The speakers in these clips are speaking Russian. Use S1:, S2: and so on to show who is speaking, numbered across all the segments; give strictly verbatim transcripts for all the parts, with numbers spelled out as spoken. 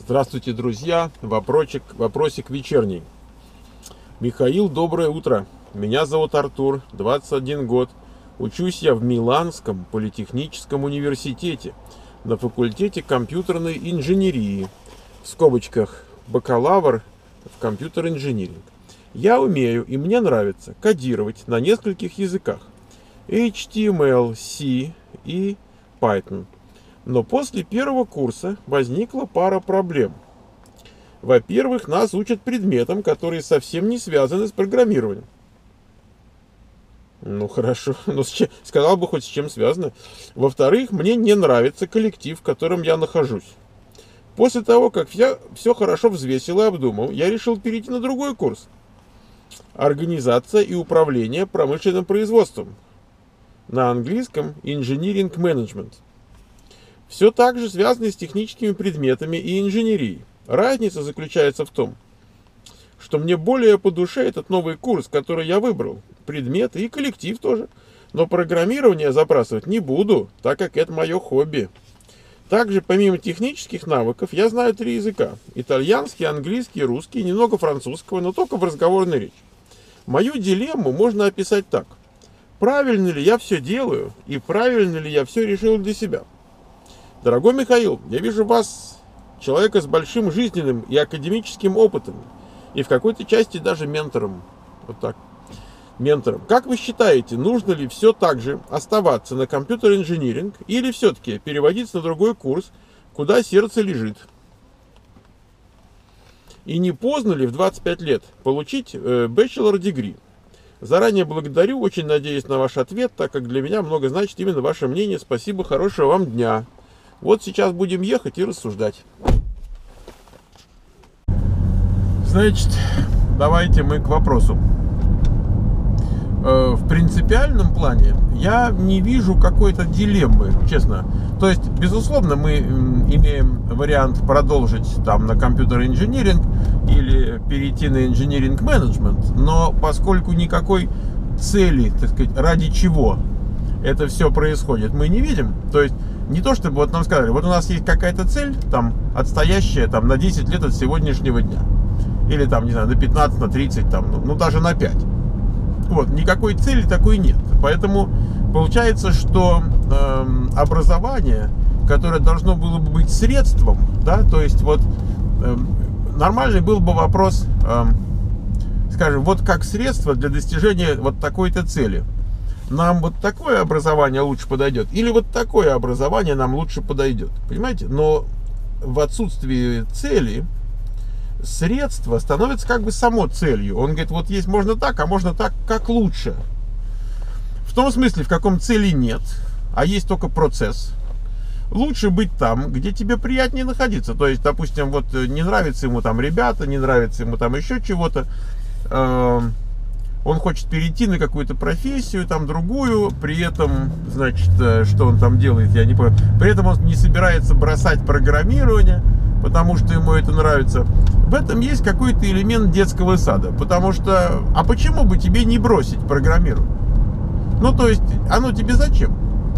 S1: Здравствуйте, друзья! Вопросик, вопросик вечерний. Михаил, доброе утро. Меня зовут Артур, двадцать один год. Учусь я в Миланском политехническом университете на факультете компьютерной инженерии. В скобочках бакалавр в компьютер-инжиниринг. Я умею и мне нравится кодировать на нескольких языках: эйч ти эм эл, C и Python. Но после первого курса возникла пара проблем. Во-первых, нас учат предметам, которые совсем не связаны с программированием. Ну хорошо, но с чем, сказал бы хоть с чем связано. Во-вторых, мне не нравится коллектив, в котором я нахожусь. После того, как я все хорошо взвесил и обдумал, я решил перейти на другой курс. Организация и управление промышленным производством. На английском Engineering Management. Все так же связано с техническими предметами и инженерией. Разница заключается в том, что мне более по душе этот новый курс, который я выбрал. Предметы и коллектив тоже. Но программирование забрасывать не буду, так как это мое хобби. Также, помимо технических навыков, я знаю три языка. Итальянский, английский, русский, немного французского, но только в разговорной речи. Мою дилемму можно описать так. Правильно ли я все делаю и правильно ли я все решил для себя? Дорогой Михаил, я вижу вас, человека с большим жизненным и академическим опытом, и в какой-то части даже ментором. Вот так. Ментором. Как вы считаете, нужно ли все так же оставаться на компьютер-инжиниринг или все-таки переводиться на другой курс, куда сердце лежит? И не поздно ли в двадцать пять лет получить э, bachelor degree? Заранее благодарю, очень надеюсь на ваш ответ, так как для меня много значит именно ваше мнение. Спасибо, хорошего вам дня. Вот сейчас будем ехать и рассуждать. Значит, давайте мы к вопросу. В принципиальном плане я не вижу какой-то дилеммы, честно. То есть, безусловно, мы имеем вариант продолжить там на компьютер-инжиниринг или перейти на инжиниринг-менеджмент, но поскольку никакой цели, так сказать, ради чего это все происходит, мы не видим. То есть, не то чтобы вот нам сказали, вот у нас есть какая-то цель, там, отстоящая там, на десять лет от сегодняшнего дня. Или там, не знаю, на пятнадцать, на тридцать, там, ну, ну даже на пять. Вот, никакой цели такой нет. Поэтому получается, что э, образование, которое должно было бы быть средством, да, то есть вот э, нормальный был бы вопрос, э, скажем, вот как средство для достижения вот такой-то цели. Нам вот такое образование лучше подойдет, или вот такое образование нам лучше подойдет, понимаете? Но в отсутствии цели средство становится как бы само целью. Он говорит, вот есть можно так, а можно так, как лучше. В том смысле, в каком цели нет, а есть только процесс. Лучше быть там, где тебе приятнее находиться. То есть, допустим, вот не нравится ему там ребята, не нравится ему там еще чего-то. Э Он хочет перейти на какую-то профессию, там другую, при этом, значит, что он там делает, я не понял. При этом он не собирается бросать программирование, потому что ему это нравится. В этом есть какой-то элемент детского сада, потому что, а почему бы тебе не бросить программирование? Ну, то есть, оно тебе зачем?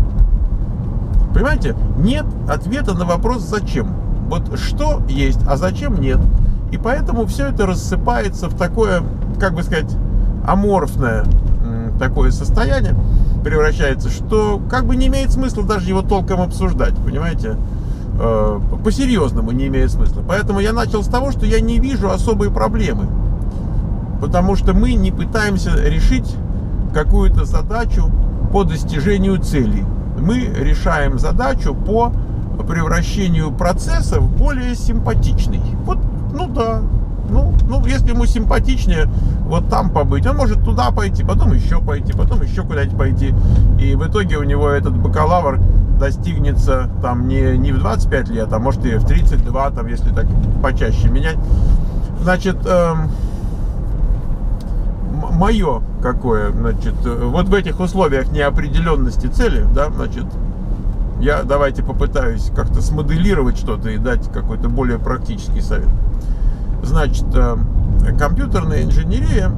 S1: Понимаете? Нет ответа на вопрос «зачем?». Вот что есть, а зачем нет. И поэтому все это рассыпается в такое, как бы сказать, аморфное такое состояние превращается, что как бы не имеет смысла даже его толком обсуждать, понимаете? По-серьезному не имеет смысла. Поэтому я начал с того, что я не вижу особой проблемы, потому что мы не пытаемся решить какую-то задачу по достижению целей. Мы решаем задачу по превращению процесса в более симпатичный. Вот, ну да. Ну, ну, если ему симпатичнее вот там побыть, он может туда пойти, потом еще пойти, потом еще куда-нибудь пойти. И в итоге у него этот бакалавр достигнется там не, не в двадцать пять лет, а может и в тридцать два, там, если так почаще менять. Значит, эм, мое какое, значит, вот в этих условиях неопределенности цели, да, значит, я давайте попытаюсь как-то смоделировать что-то и дать какой-то более практический совет. Значит, компьютерная инженерия,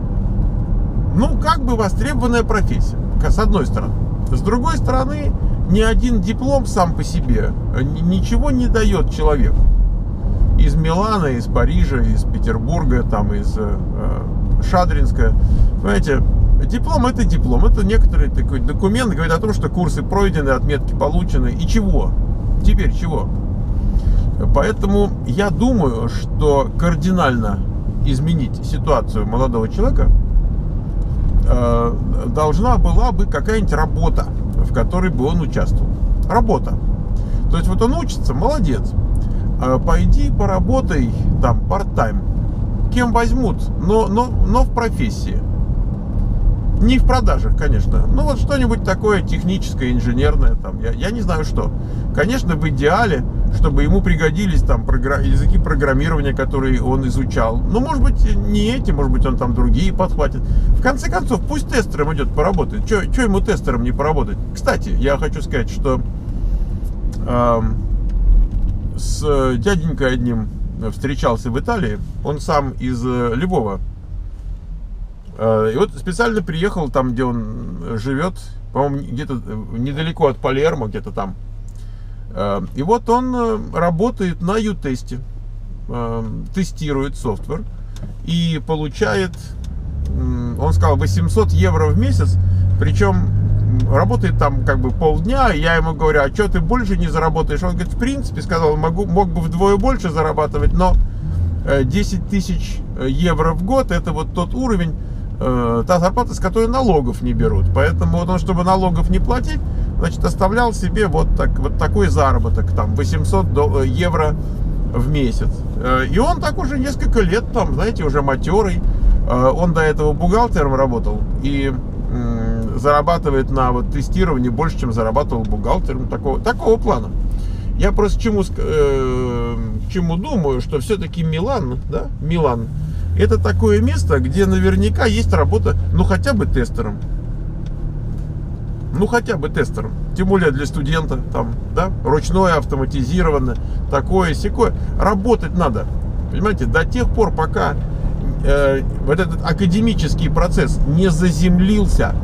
S1: ну, как бы востребованная профессия, с одной стороны. С другой стороны, ни один диплом сам по себе ничего не дает человеку. Из Милана, из Парижа, из Петербурга, там, из э, Шадринска. Понимаете, диплом — это диплом. Это некоторый такой документ, говорит о том, что курсы пройдены, отметки получены. И чего? Теперь чего? Поэтому я думаю, что кардинально изменить ситуацию молодого человека э, должна была бы какая-нибудь работа, в которой бы он участвовал. Работа. То есть вот он учится, молодец. Э, пойди поработай там part-time. Кем возьмут, но, но, но в профессии. Не в продажах, конечно. Ну вот что-нибудь такое техническое, инженерное, там, я, я не знаю что. Конечно, в идеале, чтобы ему пригодились там програ- языки программирования, которые он изучал. Ну, может быть, не эти, может быть, он там другие подхватит. В конце концов, пусть тестером идет поработать. Че ему тестером не поработать? Кстати, я хочу сказать, что э, с дяденькой одним встречался в Италии. Он сам из Львова. И вот специально приехал там, где он живет, по-моему, где-то недалеко от Палермо, где-то там. И вот он работает на ю-тесте, тестирует софтвер и получает, он сказал, восемьсот евро в месяц, причем работает там как бы полдня. Я ему говорю, а что ты больше не заработаешь? Он говорит, в принципе, сказал, могу, мог бы вдвое больше зарабатывать, но десять тысяч евро в год — это вот тот уровень, та зарплата, с которой налогов не берут. Поэтому вот он, чтобы налогов не платить, значит, оставлял себе вот, так, вот такой заработок, там, восемьсот евро в месяц. И он так уже несколько лет, там, знаете, уже матерый. Он до этого бухгалтером работал и зарабатывает на вот тестировании больше, чем зарабатывал бухгалтером, такого, такого плана. Я просто к чему, э, к чему думаю, что все-таки Милан, да, Милан, это такое место, где наверняка есть работа, ну, хотя бы тестером. Ну, хотя бы тестером. Тем более для студента, там, да, ручное, автоматизированное, такое-сякое. Работать надо, понимаете, до тех пор, пока э, вот этот академический процесс не заземлился.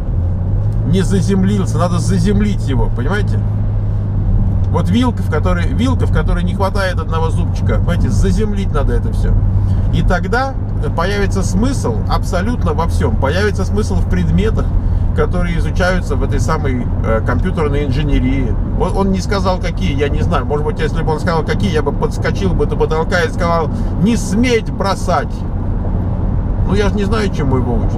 S1: Не заземлился, надо заземлить его, понимаете? Вот вилка, в которой, вилка, в которой не хватает одного зубчика, понимаете, заземлить надо это все. И тогда появится смысл абсолютно во всем. Появится смысл в предметах, которые изучаются в этой самой э, компьютерной инженерии. Он, он не сказал, какие, я не знаю. Может быть, если бы он сказал, какие, я бы подскочил бы до потолка и сказал, не сметь бросать. Ну, я же не знаю, чему его учат.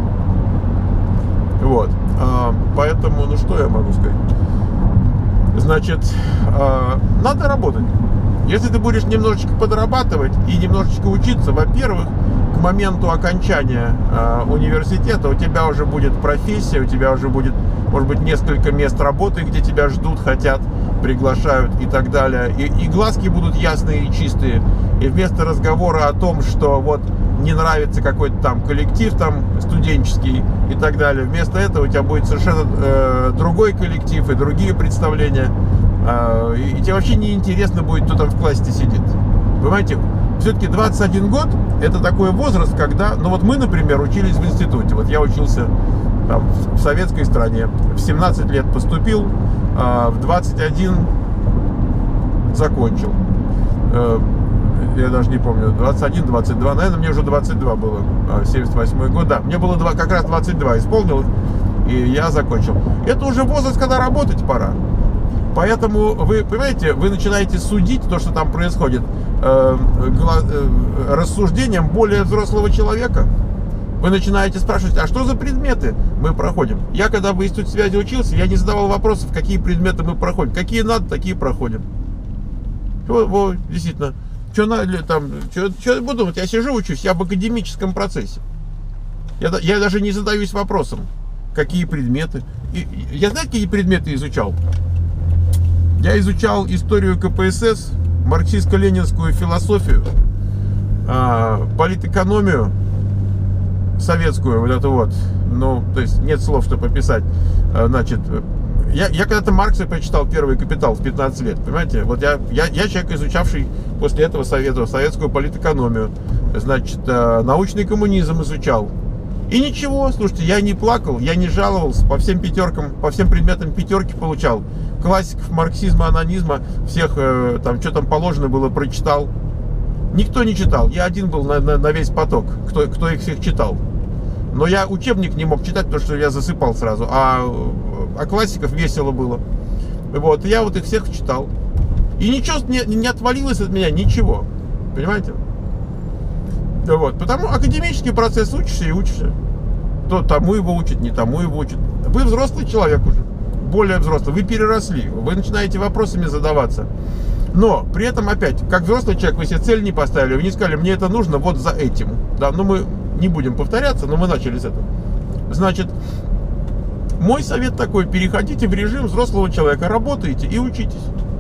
S1: Вот. А, поэтому, ну, что я могу сказать? Значит, э, надо работать. Если ты будешь немножечко подрабатывать и немножечко учиться, во-первых, к моменту окончания э, университета у тебя уже будет профессия, у тебя уже будет, может быть, несколько мест работы, где тебя ждут, хотят, приглашают и так далее. И, и глазки будут ясные и чистые. И вместо разговора о том, что вот не нравится какой-то там коллектив там студенческий и так далее, вместо этого у тебя будет совершенно э, другой коллектив и другие представления. Э, и, и тебе вообще не интересно будет, кто там в классе сидит. Понимаете, все-таки двадцать один год это такой возраст, когда, ну вот мы, например, учились в институте. Вот я учился там, в советской стране, в семнадцать лет поступил, э, в двадцать один закончил. Э, я даже не помню, двадцать один двадцать два, наверное, мне уже двадцать два было, семьдесят восьмой год, да, мне было как раз двадцать два исполнилось, и я закончил. Это уже возраст, когда работать пора. Поэтому вы, понимаете, вы начинаете судить то, что там происходит, э, э, рассуждением более взрослого человека. Вы начинаете спрашивать, а что за предметы мы проходим? Я, когда в институте связи учился, я не задавал вопросов, какие предметы мы проходим. Какие надо, такие проходим. Вот, вот, действительно. Что надо там, что, что я буду думать? Я сижу, учусь, я в академическом процессе. Я, я даже не задаюсь вопросом, какие предметы. И, я знаете, какие предметы изучал? Я изучал историю ка пэ эс эс, марксистско-ленинскую философию, политэкономию советскую, вот это вот. Ну, то есть нет слов, чтобы описать. Значит, Я, я когда-то Маркса прочитал «Первый капитал» в пятнадцать лет, понимаете? Вот я, я, я человек, изучавший после этого совета, советскую политэкономию, значит, научный коммунизм изучал. И ничего, слушайте, я не плакал, я не жаловался, по всем пятеркам, по всем предметам пятерки получал. Классиков марксизма, анонизма, всех, э, там, что там положено было, прочитал. Никто не читал, я один был на, на, на весь поток, кто, кто их всех читал. Но я учебник не мог читать, потому что я засыпал сразу, а, а классиков весело было. Вот, я вот их всех читал. И ничего не, не отвалилось от меня, ничего, понимаете? Вот, потому академический процесс, учишься и учишься. То тому его учат, не тому его учат. Вы взрослый человек уже, более взрослый, вы переросли, вы начинаете вопросами задаваться. Но при этом опять, как взрослый человек, вы себе цель не поставили, вы не сказали, мне это нужно вот за этим. Да, но мы не будем повторяться, но мы начали с этого. Значит, мой совет такой, переходите в режим взрослого человека, работаете и учитесь.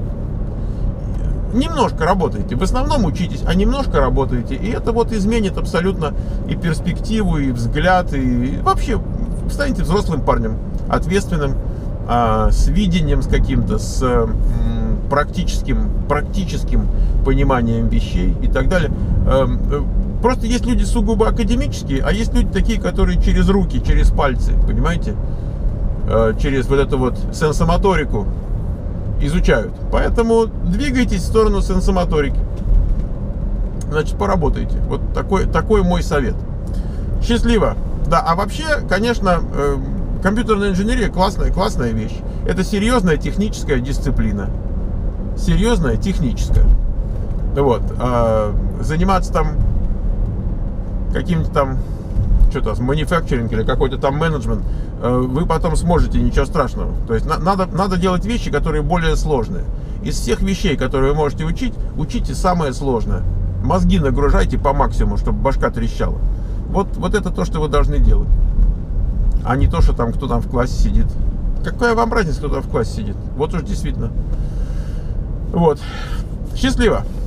S1: Немножко работаете, в основном учитесь, а немножко работаете, и это вот изменит абсолютно и перспективу, и взгляд, и вообще станете взрослым парнем, ответственным, а, с видением, с каким-то, с м, практическим, практическим пониманием вещей и так далее. Просто есть люди сугубо академические, а есть люди такие, которые через руки, через пальцы, понимаете, через вот эту вот сенсомоторику изучают. Поэтому двигайтесь в сторону сенсомоторики. Значит, поработайте. Вот такой, такой мой совет. Счастливо. Да, а вообще, конечно, компьютерная инженерия классная, классная вещь. Это серьезная техническая дисциплина. Серьезная техническая. Вот. А заниматься там каким-то там что-то, мануфакчеринг или какой-то там менеджмент, вы потом сможете, ничего страшного. То есть надо, надо делать вещи, которые более сложные. Из всех вещей, которые вы можете учить, учите самое сложное. Мозги нагружайте по максимуму, чтобы башка трещала. Вот, вот это то, что вы должны делать. А не то, что там кто там в классе сидит. Какая вам разница, кто там в классе сидит? Вот уж действительно. Вот. Счастливо!